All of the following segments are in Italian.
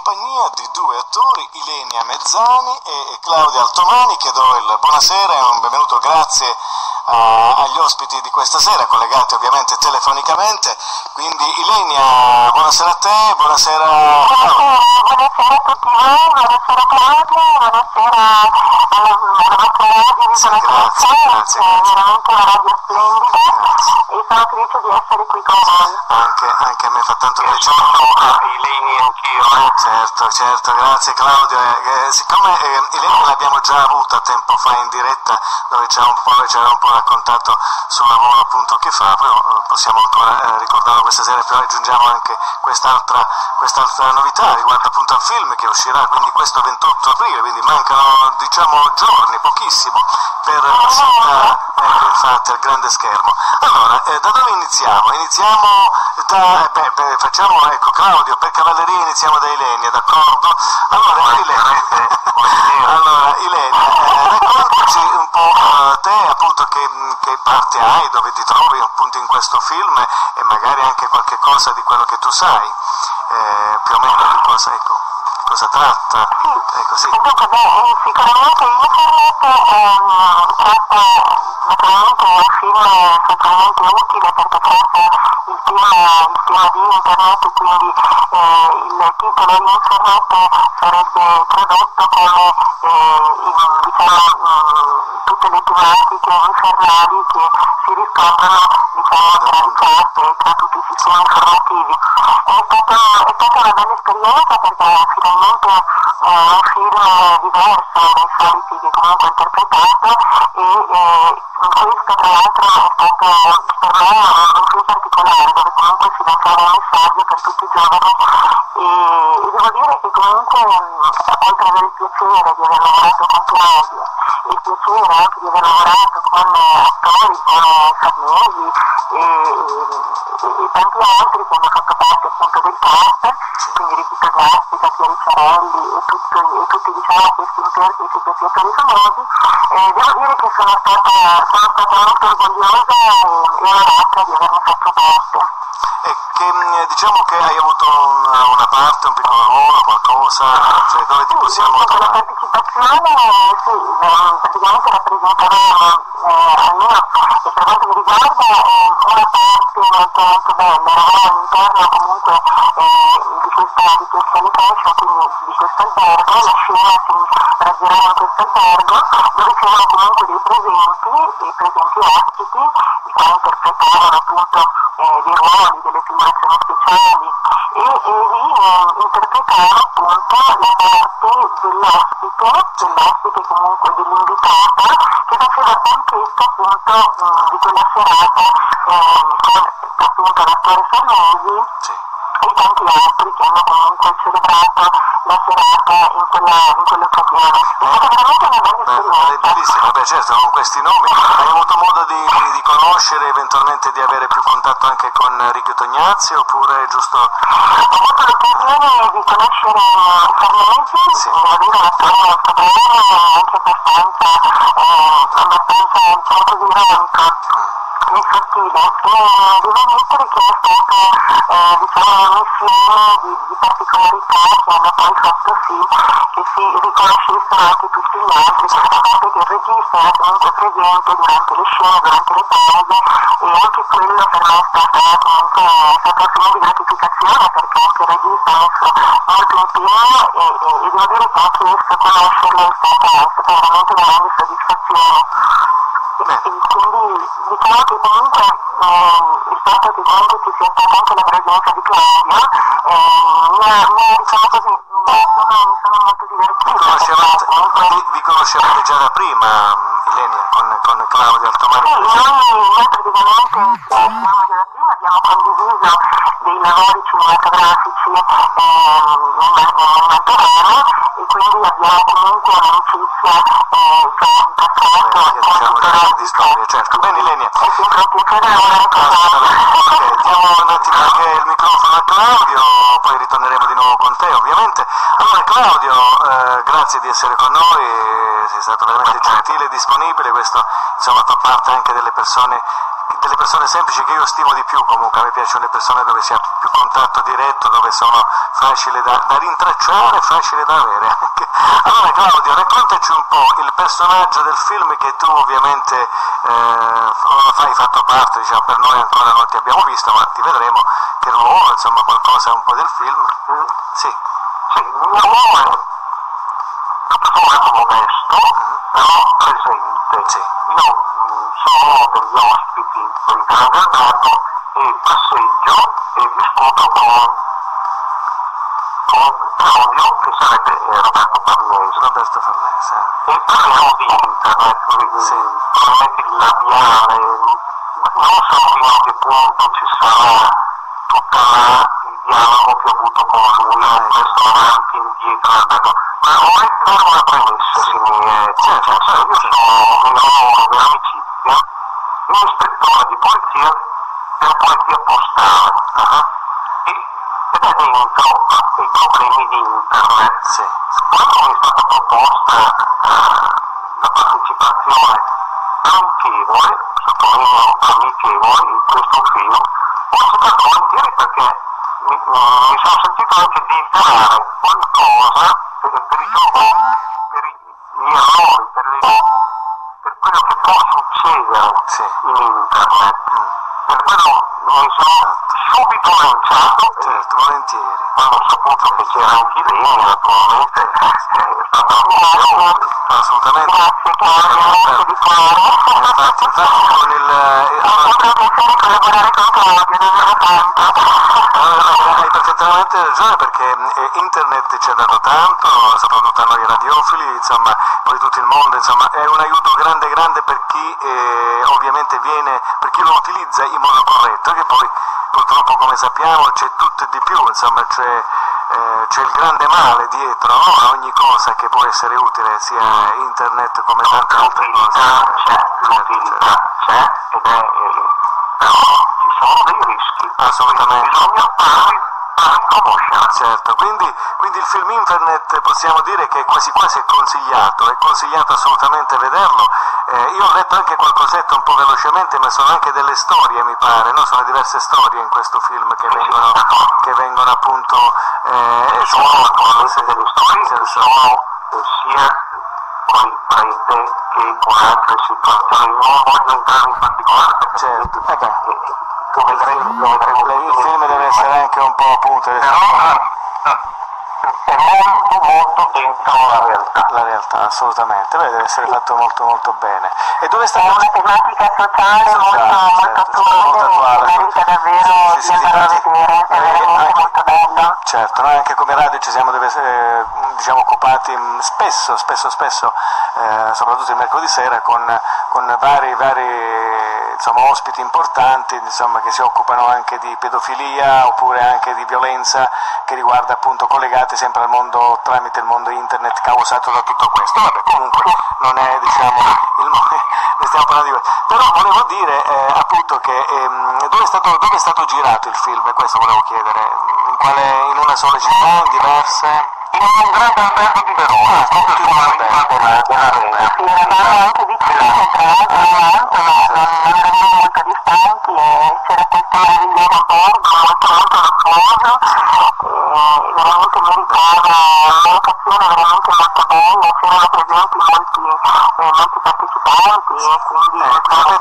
compagnia di due attori, Ylenia Mezzani e Claudio Altomani, che do il buonasera e un benvenuto, grazie agli ospiti di questa sera, collegati ovviamente telefonicamente. Quindi Ylenia, buonasera a te, buonasera Claudio. Buonasera a tutti voi, buonasera Claudio, buonasera alla vostra radio di Grazie. veramente una radio splendida e sono felice di essere qui con voi. Anche a me fa tanto piacere. Ylenia, anch'io. Certo, grazie Claudio. Siccome Ylenia l'abbiamo già avuta tempo fa in diretta, dove ci aveva un po' raccontato sul lavoro appunto che fa, però possiamo ancora ricordarlo questa sera, però aggiungiamo anche quest'altra novità riguardo appunto al film che uscirà quindi questo 28 aprile, quindi mancano giorni, pochissimo, per passare infatti al grande schermo. Allora, da dove iniziamo? Iniziamo da, facciamo, ecco Claudio, per cavalleria iniziamo da Ylenia, d'accordo? Allora Ylenia, raccontaci un po' te appunto che parte hai, dove ti trovi appunto in questo film e magari anche qualche cosa di quello che tu sai, più o meno di cosa tratta. Sì. Dunque, sicuramente Internet tratta naturalmente un film sicuramente utile perché tratta il tema di Internet, quindi il titolo Infernet sarebbe tradotto come tutte le tematiche infernali che si riscontrano tra il chat e tra tutti i sistemi informativi. È stata una bella esperienza perché finalmente è un film diverso dai soliti che comunque ho interpretato e questo tra l'altro è stato per me un film particolare dove comunque si lanciava un messaggio per tutti i giovani e devo dire che comunque oltre ad avere il piacere di aver lavorato con Claudio e il piacere anche di aver lavorato con attori come Farnesi e tanti altri che hanno fatto parte appunto del cast, quindi Riccardo Plastica, Pieri Ciarelli e tutti questi interpreti, questi attori famosi, devo dire che sono stata molto orgogliosa e onorata di averne fatto parte. E che diciamo che hai avuto una parte, un piccolo ruolo, qualcosa, cioè dove ti possiamo trovare? La partecipazione, sì, praticamente rappresentavamo almeno e per quanto mi riguarda una parte molto bella, eravamo all'interno comunque di questa location, quindi di questo albergo, la scena si raggirava in questo albergo dove c'erano comunque dei presenti ospiti, i quali interpretavano appunto dei ruoli, delle figurazioni speciali e lì interpretavano appunto la parte dell'ospite comunque dell'invitata che faceva il banchetto appunto di quella serata con appunto l'attore Farnesi e tanti altri che hanno comunque celebrato la serata in quell'occasione. È stata veramente una bella esperienza. Bellissimo, certo, con questi nomi. Hai avuto modo di conoscere, eventualmente di avere più contatto anche con Ricco Tognazzi, oppure è giusto? Ho avuto l'occasione di conoscere Farnesi, devo dire un attore molto bello e anche abbastanza diciamo così ironico nel suo stile, e devo ammettere che è stata diciamo un'insieme di particolarità che hanno poi fatto sì che si riconoscessero anche tutti gli altri, a parte che il regista era comunque presente durante le scene, durante le pause, e anche quello per me è stato un segno di gratificazione perché anche il regista ha messo molto impegno e devo dire che anche esso conoscerlo è stata veramente una grande soddisfazione. E quindi diciamo che comunque il fatto che comunque ci sia stata anche la presenza di Claudio diciamo così mi sono molto divertita. Vi conoscevate già da prima, Ylenia, con Claudio Altomani? Sì, noi praticamente conosciamo già da prima, abbiamo condiviso dei lavori cinematografici nel Mantovano e quindi abbiamo comunque un'amicizia già in passato di storia, certo. Bene Ylenia. È sempre un piacere lavorare con Ok, diamo un attimo anche il microfono a Claudio, poi ritorneremo di nuovo con te ovviamente. Allora Claudio, grazie di essere con noi, sei stato veramente gentile e disponibile, questo insomma fa parte anche delle persone delle persone semplici che io stimo di più. Comunque a me piacciono le persone dove si ha più contatto diretto, dove sono facili da rintracciare, facili da avere anche. Allora Claudio, raccontaci un po' il personaggio del film che tu ovviamente hai fatto parte, diciamo, per noi ancora non ti abbiamo visto, ma ti vedremo, che ruolo, insomma qualcosa un po' del film. Sì. Sì, il mio ruolo è tutto sommato modesto, però presente. Sì. Io sono uno degli ospiti del grande albergo e passeggio e discuto con Claudio, che sarebbe Roberto Farnese. Roberto Farnese. E parliamo di internet, probabilmente il labiale, non so fino a che punto ci sarà tutto il dialogo che ho avuto con lui, questo avanti, indietro, ma vorrei fare una premessa, se mi è concesso. Io sono un uomo dell'amicizia, un ispettore di polizia della polizia postale, ed è dentro i problemi di internet. Quando mi è stata proposta la partecipazione amichevole, sottolineo amichevole, in questo film, ho accettato volentieri perché mi sono sentito anche di fare qualcosa per i giovani, per gli errori, per quello che può succedere in internet. Per quello mi sono subito lanciato, volentieri. Quando ho saputo che c'era anche Ylenia, naturalmente è stata assolutamente. Grazie Claudio, di cuore. Infatti con il piacere collaborare con Claudio, davvero tanto. Hai perfettamente ragione, perché internet ci ha dato tanto, soprattutto a noi radiofili, insomma, poi tutto il mondo, insomma, è un aiuto grande per chi ovviamente per chi lo utilizza in modo corretto, che poi purtroppo, come sappiamo, c'è tutto e di più, insomma, c'è il grande male dietro, no? A ogni cosa che può essere utile, sia internet come tante altre cose. L'utilità c'è ed è, però ci sono dei rischi. Assolutamente. Bisogna farli conoscere. Certo, quindi il film Infernet possiamo dire che quasi quasi è consigliato assolutamente vederlo. Io ho letto anche qualcosetto un po' velocemente, ma sono anche delle storie, mi pare, no? Sono diverse storie in questo film che vengono appunto sono naturalmente delle storie che sono sia con il prete che con altre situazioni. Non voglio entrare in particolare perché certo. Lo vedremo. Il film deve essere anche un po' appunto è molto dentro la realtà. La realtà, assolutamente. Deve essere fatto molto bene. E dove sta una tematica sociale molto attuale, merita davvero di andarlo a vedere, è veramente molto bello. Certo, noi anche come radio ci siamo diciamo occupati spesso, soprattutto il mercoledì sera, con vari insomma, ospiti importanti, insomma, che si occupano anche di pedofilia oppure anche di violenza che riguarda appunto collegate sempre al mondo, tramite il mondo internet causato da tutto questo. Vabbè, comunque non è, diciamo, ne stiamo parlando di questo. Però volevo dire appunto che dove è stato girato il film? Questo volevo chiedere. In una sola città, in diverse? In un grande albergo di Verona, proprio in un albergo dell'arena. Sì, eravamo anche vicini, tra l'altro, non eravamo molto distanti e c'era questo meraviglioso borgo molto lussuoso, veramente meritava un'occasione veramente molto bella, c'erano presenti molti partecipanti e quindi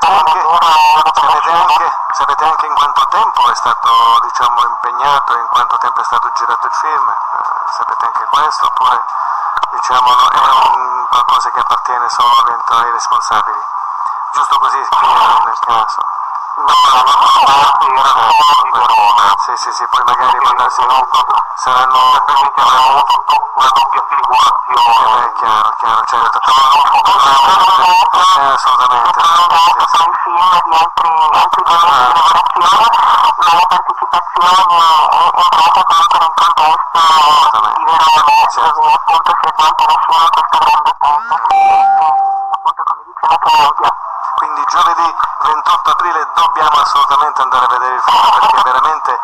sapete anche in quanto tempo è stato, diciamo, impegnato, in quanto tempo è stato girato il film? Sapete anche questo, oppure diciamo è qualcosa che appartiene solo ai responsabili? Giusto così nel caso. No, era di Verona. Sì, poi magari saranno una doppia figurazione. Chiaro, certo. Assolutamente. Poi film di altri giorni di lavorazione, ma la partecipazione è entrata comunque nel contesto di Verona, dove appunto si è svolta la scena in questo grande tempo, appunto come diceva Claudia. Quindi giovedì 28 aprile dobbiamo assolutamente andare a vedere il film, perché veramente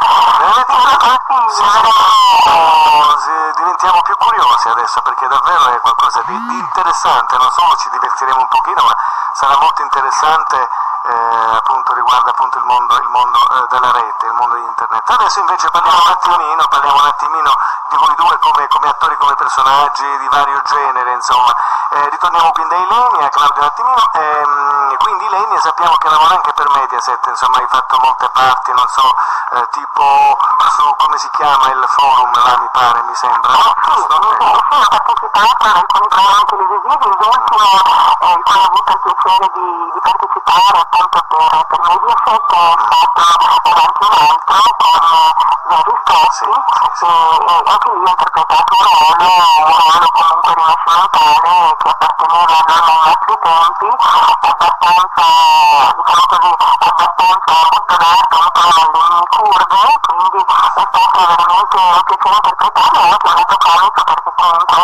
diventiamo più curiosi adesso, perché davvero è qualcosa di interessante. Non solo ci divertiremo un pochino, ma sarà molto interessante appunto riguarda appunto il mondo della rete, il mondo internet. Adesso invece parliamo un attimino di voi due come attori, come personaggi di vario genere, insomma. Ritorniamo quindi a Ylenia, Claudio Altomani, quindi Ylenia sappiamo che lavora anche per Mediaset, insomma hai fatto molte parti, non so, tipo su, come si chiama, il forum, là mi sembra, no? Giusto? Sì, ho partecipato ad alcuni programmi televisivi, l'ultimo il quale ho avuto il piacere di partecipare appunto per Mediaset è stato avanti un altro con Jerry Scotti, e anche lì ho interpretato un ruolo comunque rinascimentale che apparteneva non ai nostri tempi, abbastanza, diciamo così, abbastanza buttanato un po' alle mie curve, quindi è stato veramente un piacere interpretarlo, e anche molto comico perché comunque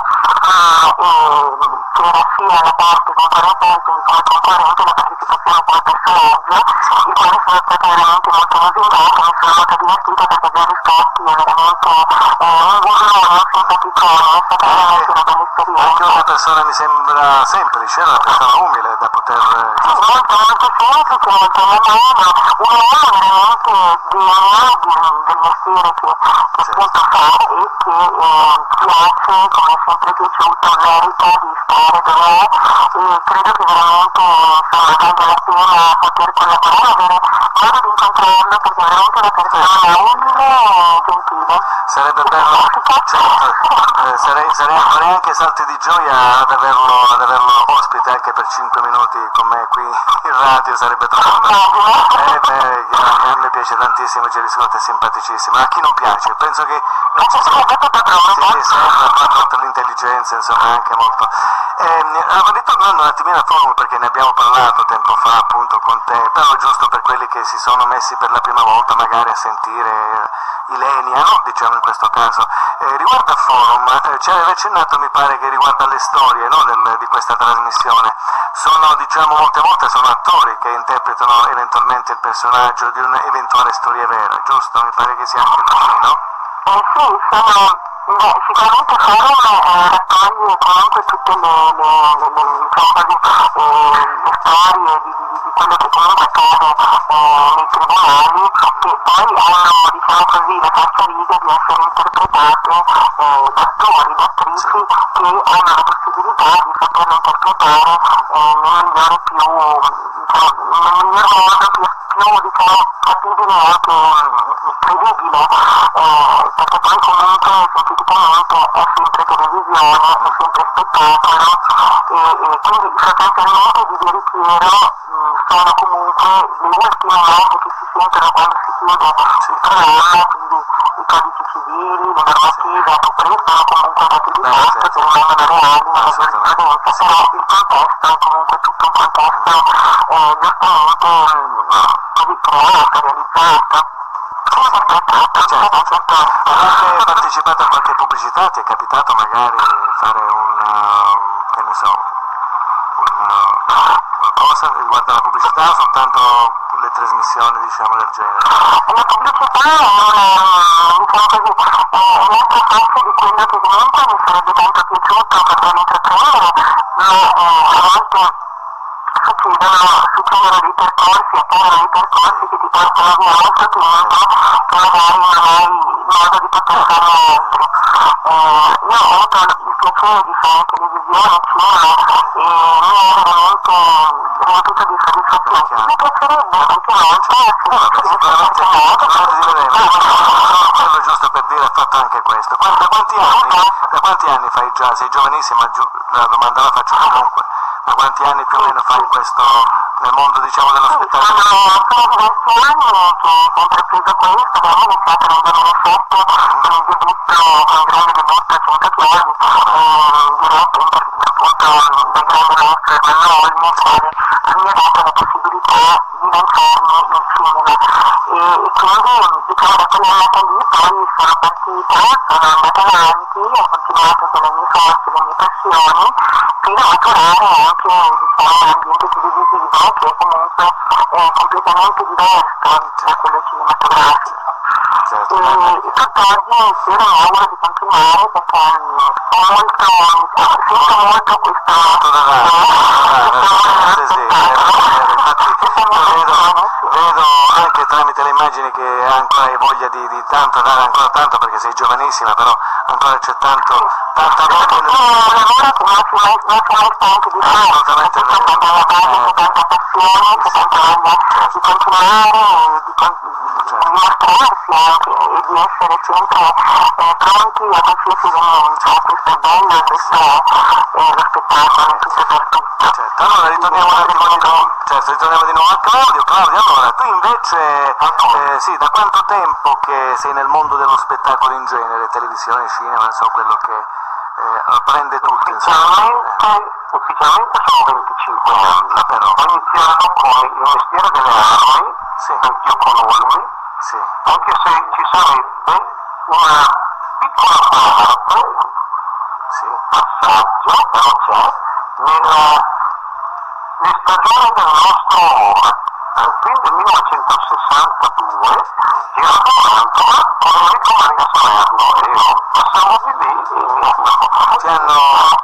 c'era sia la parte concorrente la partecipazione come personaggio, il quale sono stata veramente molto lusingato, mi sono molto divertita perché Jerry Scotti è veramente un burlone, un simpaticone, è stata veramente una bella esperienza. Anche una persona mi sembra semplice, una persona umile da poter... Sì, molto semplice, molto umano, un uomo veramente degno del mestiere che appunto fa e che piace, come è sempre piaciuto, merita di stare dov'è, e credo che veramente valga la pena poter collaborare, avere modo di incontrarlo perché è veramente una persona umile e gentile. Sarebbe bello, certo, farei anche salti di gioia ad averlo ospite anche per 5 minuti con me qui in radio, sarebbe troppo bello. A me piace tantissimo, Jerry Scotti è simpaticissimo, a chi non piace, penso che non ci sia sempre l'intelligenza, insomma, anche molto. Ritornando un attimino al forum, perché ne abbiamo parlato tempo fa appunto con te, però giusto per quelli che si sono messi per la prima volta magari a sentire Ylenia, no? Diciamo in questo caso, riguardo al forum, ci aveva accennato, mi pare, che riguarda le storie, no? di questa trasmissione, sono, diciamo, molte volte sono attori che interpretano eventualmente il personaggio di un'eventuale storia vera, giusto? Mi pare che sia anche così, no? Sì, sicuramente forum raccoglie comunque tutte le storie di quello che comunque accade nei tribunali, che poi hanno, diciamo così, la falsariga di essere interpretate da attori, da attrici che hanno la possibilità di saperlo interpretare nel migliore modo, più diciamo capibile e anche credibile, perché poi comunque scientificamente è sempre televisione, è sempre spettacolo, e quindi sostanzialmente di veritiero sono comunque le ultime note che si sentono quando si chiude il programma, quindi i codici civili, le normative, anche prestono comunque dati di posto che rimangono reali nella giurisprudenza, però il contesto è comunque tutto un contesto giustamente così creato, realizzato. Certo. Hai anche partecipato a qualche pubblicità? Ti è capitato magari fare che ne so, qualcosa riguardo alla pubblicità o soltanto le trasmissioni, diciamo, del genere? La pubblicità è un'altra faccia di quello che comunque mi sarebbe tanto piaciuto poter intraprendere, ma a volte succedono dei percorsi, appaiono dei percorsi che ti portano via molto tempo, che magari non hai modo di poter fare altro. Io ho avuto il piacere di fare televisione, cinema, e mi è veramente riempito di soddisfazione. Mi piacerebbe anche molto, quello giusto per dire, ha fatto anche questo. Da quanti anni fai già? Sei giovanissima, la domanda la faccio comunque. Da quanti anni più o meno fai questo nel mondo, diciamo, dello spettacolo? Sono diversi anni che ho intrapreso questo, abbiamo iniziato nel 2007 con il grande debutto a 100 chiavi, diretto appunto dal grande maestro Ermanno Olmi, che mi ha dato la possibilità di lanciarmi nel cinema, e quindi, diciamo, da quella annata lì poi sono partita, sono andata avanti, ho continuato con le mie forze, le mie passioni, fino a maturare anche, diciamo, l'ambiente televisivo, che è comunque completamente diverso da quello cinematografico. E tutt'oggi spero e mi auguro di continuare perché sento molto questo vedo anche tramite le immagini che ancora hai voglia di tanto, dare ancora tanto, perché sei giovanissima, però ancora c'è tanta voglia. Un lavoro che non si è mai stanco di fare, Assolutamente vero. Alla base c'è tanta passione, c'è tanta voglia di continuare, di mostrarsi anche e di essere sempre pronti a qualsiasi evento. Questo è bello, questo è lo spettacolo in tutto per tutto. Certo, allora ritorniamo un attimo di nuovo a Claudio. Claudio, allora tu invece sì, da quanto tempo che sei nel mondo dello spettacolo in genere, televisione, cinema, non so, quello che prende tutto, insomma? Ufficialmente sono 25 anni, però ho iniziato con il mestiere delle armi, sì, anch'io con armi, sì, anche se ci sarebbe una piccola parte, sì, passaggio, però c'è, nelle stagioni del nostro amore. Al fine del 1962 giravo Mantova con Enrico Maria Salerno e io passavo di lì e ti hanno...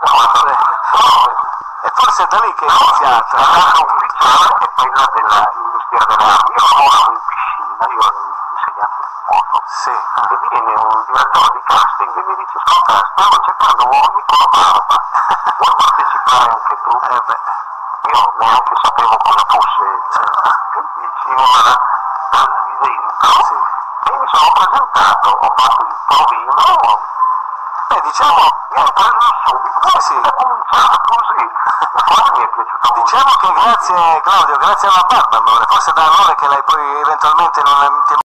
E forse è da lì che è iniziata. La data ufficiale è quella del Ministero delle Armi. Io lavoravo in piscina, io ero un insegnante di nuoto. Sì. E viene un direttore di casting e mi dice: ascolta, stiamo cercando uomini con la barba, vuoi partecipare anche tu? Io neanche sapevo cosa fosse il cinema di dentro, Sì. e mi sono presentato, ho fatto il provino, Diciamo, mi hanno preso subito, sì. è cominciato così, la cosa mi è piaciuta molto. diciamo che grazie Claudio, grazie alla barba, allora, forse da allora che l'hai poi eventualmente non ti